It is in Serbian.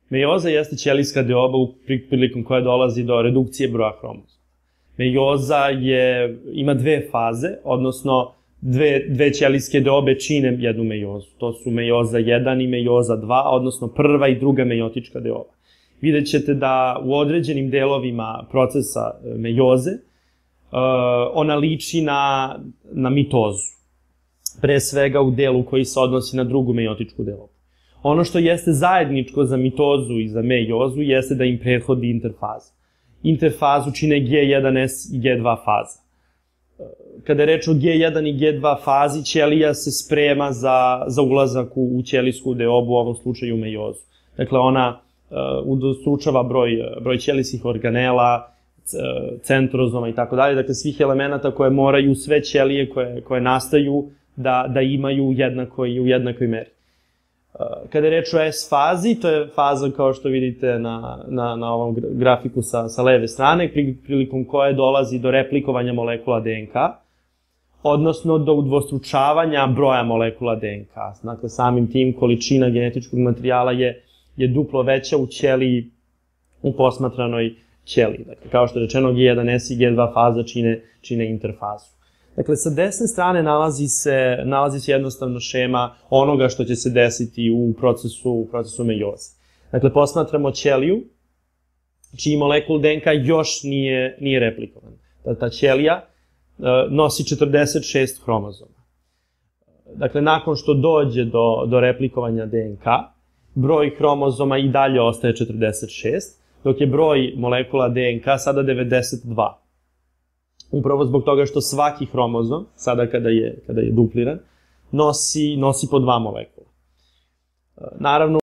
Mejoza jeste ćelijska deoba prilikom koja dolazi do redukcije broja hromozoma. Mejoza ima dve faze, odnosno dve ćelijske deobe čine jednu mejozu. To su mejoza 1 i mejoza 2, odnosno prva i druga mejotička deoba. Vidjet ćete da u određenim delovima procesa mejoze ona liči na mitozu. Pre svega u delu koji se odnosi na drugu mejotičku deobu. Ono što jeste zajedničko za mitozu i za mejozu jeste da im prethodi interfaza. Interfazu čine G1S i G2 faza. Kada je reč o G1 i G2 fazi, ćelija se sprema za ulazak u ćelijsku deobu, u ovom slučaju mejozu. Dakle, ona udostručava broj ćelijskih organela, centrozoma i tako dalje, dakle svih elemenata koje moraju sve ćelije koje nastaju da imaju u jednakoj meri. Kada je reč o S fazi, to je faza kao što vidite na ovom grafiku sa leve strane, prilikom koje dolazi do replikovanja molekula DNK, odnosno do udvostručavanja broja molekula DNK. Dakle, samim tim količina genetičkog materijala je duplo veća u ćeliji, u posmatranoj ćeliji. Dakle, kao što je rečeno, G1S i G2 faza čine interfazu. Dakle, sa desne strane nalazi se jednostavno šema onoga što će se desiti u procesu mejoze. Dakle, posmatramo ćeliju, čiji molekul DNK još nije replikovan. Ta ćelija nosi 46 hromozoma. Dakle, nakon što dođe do replikovanja DNK, broj hromozoma i dalje ostaje 46, dok je broj molekula DNK sada 92. Upravo zbog toga što svaki hromozom, sada kada je dupliran, nosi po 2 molekula. Naravno,